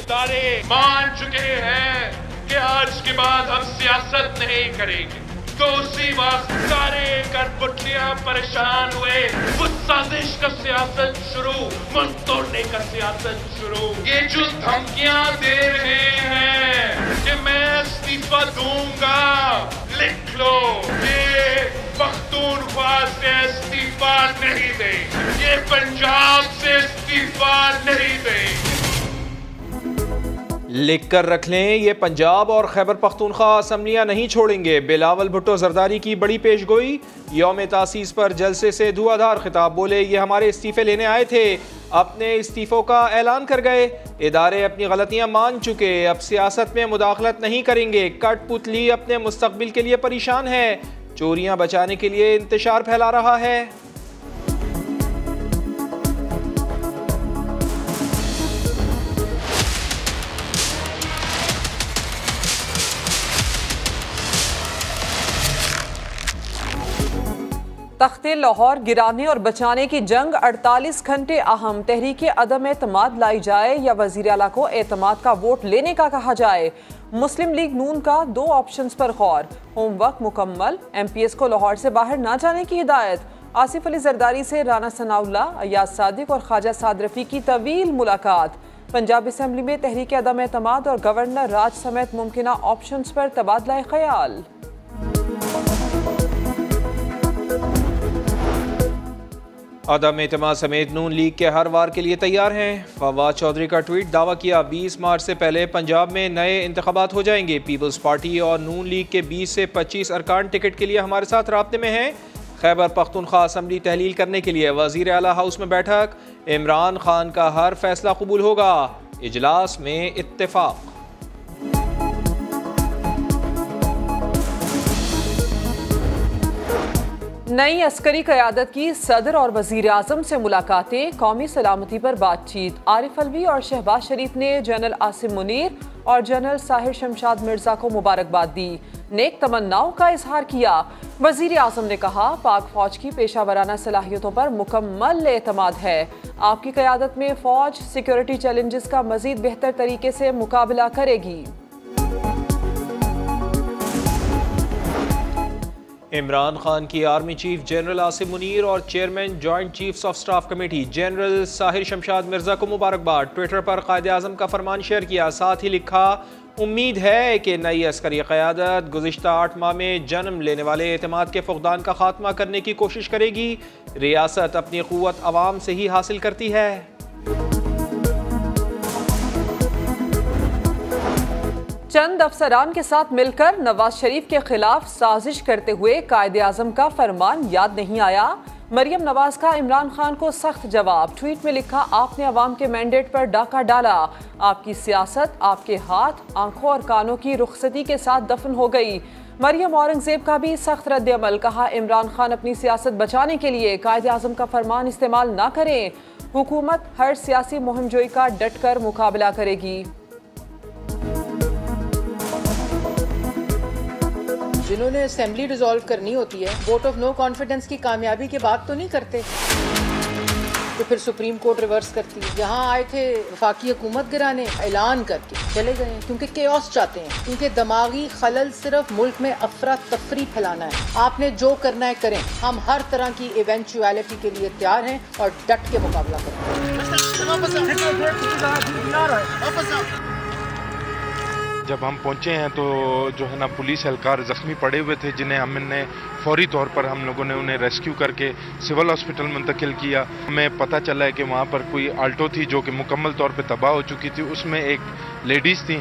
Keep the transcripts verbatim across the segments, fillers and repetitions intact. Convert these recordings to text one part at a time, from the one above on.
इदारे मान चुके हैं कि आज के बाद हम सियासत नहीं करेंगे, तो उसी वक्त सारे कठपुतलियां परेशान हुए, उस साजिश का सियासत शुरू, मुल्क तोड़ने का सियासत शुरू। ये जो धमकियां दे रहे हैं कि मैं इस्तीफा दूंगा, लिख लो, ये पख्तूनख्वा से इस्तीफा नहीं देंगे, ये पंजाब से इस्तीफा नहीं देंगे। लिख कर रख लें, ये पंजाब और खैबर पख्तूनख्वा असम्बलियाँ नहीं छोड़ेंगे। बिलावल भुट्टो जरदारी की बड़ी पेशगोई, यौम तासीस पर जलसे से धुआंधार खिताब, बोले ये हमारे इस्तीफे लेने आए थे, अपने इस्तीफों का ऐलान कर गए। इदारे अपनी गलतियां मान चुके, अब सियासत में मुदाखलत नहीं करेंगे। कठपुतली अपने मुस्तकबिल के लिए परेशान है, चोरियां बचाने के लिए इंतशार फैला रहा है। तख्ते लाहौर गिराने और बचाने की जंग अड़तालीस घंटे अहम, तहरीक अदम एतमाद लाई जाए या वज़ीर आला को एतमाद का वोट लेने का कहा जाए। मुस्लिम लीग नून का दो ऑप्शंस पर गौर, होमवर्क मुकम्मल, एम पी एस को लाहौर से बाहर ना जाने की हिदायत। आसिफ अली जरदारी से राना सनाउल्लाह, अयाज सादिक और ख्वाजा साद रफ़ी की तवील मुलाकात। पंजाब असम्बली में तहरीक अदम एतमाद और गवर्नर राज समेत मुमकिना ऑप्शंस पर तबादला ख्याल। अदम एतमाद समेत नून लीग के हर वार के लिए तैयार हैं। फवाद चौधरी का ट्वीट, दावा किया बीस मार्च से पहले पंजाब में नए इंतखाबात हो जाएंगे। पीपल्स पार्टी और नून लीग के बीस से पच्चीस अरकान टिकट के लिए हमारे साथ राब्ते में हैं। खैबर पख्तूनख्वा असम्बली तहलील करने के लिए वज़ीर आला हाउस में बैठक, इमरान खान का हर फैसला कबूल होगा, इजलास में इत्तेफाक। नई अस्करी क़यादत की सदर और वज़ीर आज़म से मुलाकातें, कौमी सलामती पर बातचीत। आरिफ अलवी और शहबाज शरीफ ने जनरल आसिम मुनीर और जनरल साहिर शमशाद मिर्जा को मुबारकबाद दी, नेक तमन्नाओं का इजहार किया। वज़ीर आज़म ने कहा पाक फौज की पेशावराना सलाहियतों पर मुकम्मल एतमाद है, आपकी क़यादत में फौज सिक्योरिटी चैलेंजेस का मज़ीद बेहतर तरीके से मुकाबला करेगी। इमरान खान की army chief general Asim Munir और chairman joint chiefs of staff committee general Sahir Shamshad Mirza को मुबारकबाद। ट्विटर पर कायदे आज़म का फरमान शेयर किया, साथ ही लिखा उम्मीद है कि नई अस्करी क़यादत गुज़िश्ता आठ माह में जन्म लेने वाले एतमाद के फुक़दान का खात्मा करने की कोशिश करेगी। रियासत अपनी क़ुव्वत अवाम से ही हासिल करती है। चंद अफसरान के साथ मिलकर नवाज शरीफ के खिलाफ साजिश करते हुए कायदे आज़म का फरमान याद नहीं आया। मरियम नवाज का इमरान खान को सख्त जवाब, ट्वीट में लिखा आपने अवाम के मैंडेट पर डाका डाला, आपकी सियासत आपके हाथ, आंखों और कानों की रुखसती के साथ दफन हो गई। मरियम औरंगजेब का भी सख्त रद्द अमल, कहा इमरान खान अपनी सियासत बचाने के लिए कायदे आज़म का फरमान इस्तेमाल ना करें, हुकूमत हर सियासी मुहिमजोई का डट कर मुकाबला करेगी। जिन्होंने असेंबली डिसॉल्व करनी होती है, वोट ऑफ नो कॉन्फिडेंस की कामयाबी के बाद तो नहीं करते, तो फिर सुप्रीम कोर्ट रिवर्स करती है। यहाँ आए थे वफाकी हुकूमत गिराने, ऐलान करके चले गए क्योंकि केओस चाहते हैं, क्योंकि दिमागी खलल सिर्फ मुल्क में अफरा तफरी फैलाना है। आपने जो करना है करें, हम हर तरह की इवेंचुअलिटी के लिए तैयार हैं और डट के मुकाबला करें। जब हम पहुंचे हैं तो जो है ना पुलिस एहलकार जख्मी पड़े हुए थे, जिन्हें हमने फौरी तौर पर हम लोगों ने उन्हें रेस्क्यू करके सिविल हॉस्पिटल मुंतकिल किया। हमें पता चला है कि वहाँ पर कोई आल्टो थी जो कि मुकम्मल तौर पर तबाह हो चुकी थी, उसमें एक लेडीज़ थी।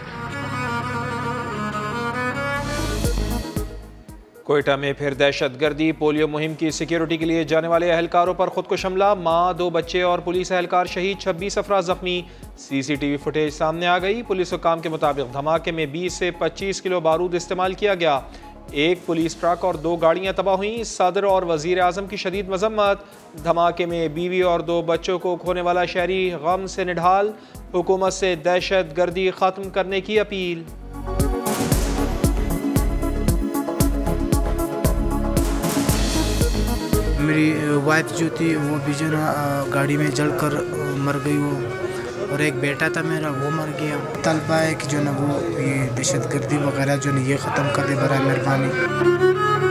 कोयटा में फिर दहशतगर्दी, पोलियो मुहिम की सिक्योरिटी के लिए जाने वाले एहलकारों पर खुद को हमला, माँ, दो बच्चे और पुलिस एहलकार शहीद, छब्बीस अफराद जख्मी। सीसीटीवी फुटेज सामने आ गई। पुलिस हुकाम के मुताबिक धमाके में बीस से पच्चीस किलो बारूद इस्तेमाल किया गया। एक पुलिस ट्रक और दो गाड़ियां तबाह हुई। सदर और वजीर आजम की शदीद मजम्मत। धमाके में बीवी और दो बच्चों को खोने वाला शहरी गम से निढाल। हुकूमत से दहशत गर्दी खत्म करने की अपील। मेरी वाइफ जो थी वो भी जो ना गाड़ी में जलकर मर गई। वो और एक बेटा था मेरा, वो मर गया। तलबा है कि जो ना वो ये दहशत गर्दी वगैरह जो ना ये ख़त्म कर दे बराए मेहरबानी।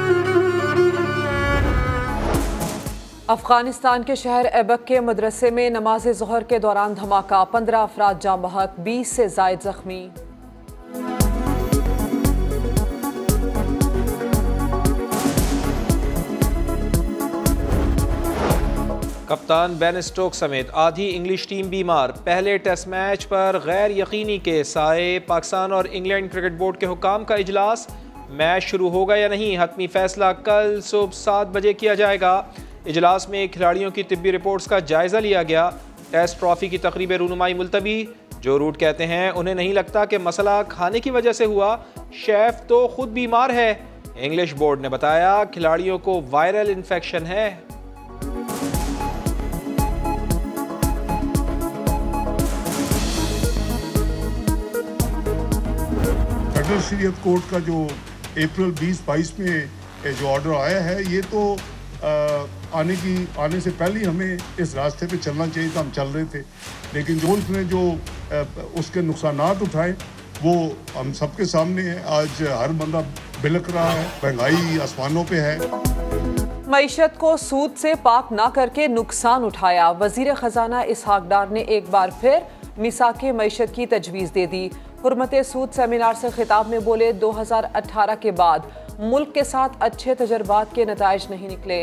अफगानिस्तान के शहर ऐबक के मदरसे में नमाज ज़ोहर के दौरान धमाका, पंद्रह अफराद जाँ बहक, बीस से ज़ायद जख्मी। कप्तान बेन स्टोक्स समेत आधी इंग्लिश टीम बीमार। पहले टेस्ट मैच पर गैर यकीनी के साए। पाकिस्तान और इंग्लैंड क्रिकेट बोर्ड के हुकाम का इजलास। मैच शुरू होगा या नहीं, हतमी फैसला कल सुबह सात बजे किया जाएगा। इजलास में खिलाड़ियों की तिब्बी रिपोर्ट्स का जायजा लिया गया। टेस्ट ट्रॉफी की तकरीब रूनुमाई मुलतवी। जो रूट कहते हैं उन्हें नहीं लगता कि मसला खाने की वजह से हुआ, शेफ तो खुद बीमार है। इंग्लिश बोर्ड ने बताया खिलाड़ियों को वायरल इन्फेक्शन है। फेडरल शरीयत कोर्ट का जो अप्रैल बीस बाईस में जो ऑर्डर आया है, ये तो आ, आने की आने से पहले ही हमें इस रास्ते पे चलना चाहिए था, हम चल रहे थे। लेकिन जो उसने जो आ, उसके नुकसानात उठाए वो हम सबके सामने है। आज हर बंदा बिलक रहा है, महंगाई आसमानों पे है। मईशत को सूद से पाक ना करके नुकसान उठाया। वजीर खजाना इसहाक डार ने एक बार फिर मिसाके मईशत की तजवीज़ दे दी। हुर्मत सूद सेमिनार से खिताब में बोले, दो हज़ार अठारह के बाद मुल्क के साथ अच्छे तजर्बात के नताइज नहीं निकले।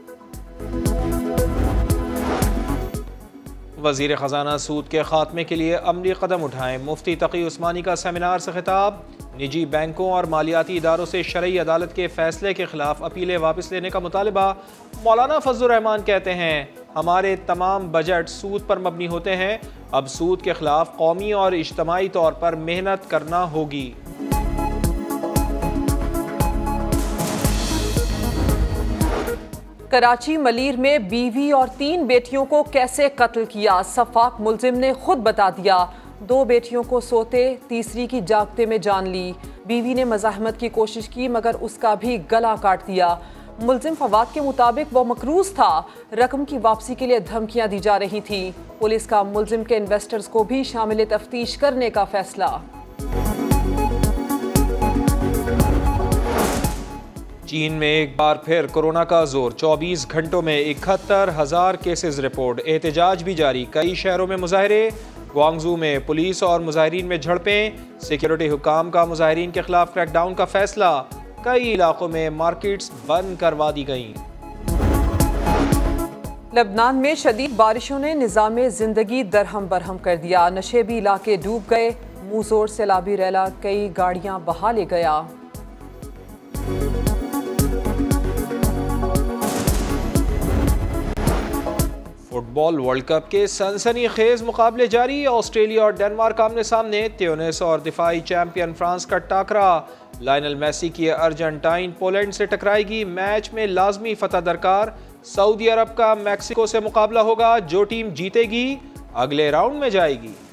वजीर खजाना सूद के खात्मे के लिए अमली कदम उठाएं। मुफ्ती तकी उस्मानी का सेमिनार से खिताब। निजी बैंकों और मालियाती इदारों से शरई अदालत के फैसले के खिलाफ अपीलें वापस लेने का मुतालबा। मौलाना फजलुर रहमान कहते हैं हमारे तमाम बजट सूद पर मबनी होते हैं। अब सूद के खिलाफ कौमी और इज्तमाई तौर पर मेहनत करना होगी। कराची मलीर में बीवी और तीन बेटियों को कैसे कत्ल किया, सफाक मुलजिम ने खुद बता दिया। दो बेटियों को सोते, तीसरी की जागते में जान ली। बीवी ने मज़ाहमत की कोशिश की मगर उसका भी गला काट दिया। मुलजिम फवाद के मुताबिक वो मकरूज था। रकम की वापसी के लिए धमकियां दी जा रही थी। पुलिस का मुलजिम के इन्वेस्टर्स को भी शामिल तफ्तीश करने का फैसला। चीन में एक बार फिर कोरोना का जोर। चौबीस घंटों में इकहत्तर हजार केसेस रिपोर्ट। एहतजाज भी जारी, कई शहरों में मुजाहरे। ग्वांगजू में पुलिस और मुजाहिरीन में झड़पें। सिक्योरिटी हुकाम का मुजाहिरीन के खिलाफ क्रैकडाउन का फैसला। कई इलाकों में मार्केट्स बंद करवा दी गईं। लबनान में शदीद बारिशों ने निज़ामे जिंदगी दरहम बरहम कर दिया। नशेबी इलाके डूब गए। मुंह जोर सैलाबी रैला कई गाड़ियां बहा ले गया। फुटबॉल वर्ल्ड कप के सनसनीखेज मुकाबले जारी। ऑस्ट्रेलिया और डेनमार्क आमने सामने। ट्यूनिस और दिफाई चैंपियन फ्रांस का टाकरा। लायनल मेसी की अर्जेंटाइन पोलैंड से टकराएगी। मैच में लाजमी फतह दरकार। सऊदी अरब का मैक्सिको से मुकाबला होगा। जो टीम जीतेगी अगले राउंड में जाएगी।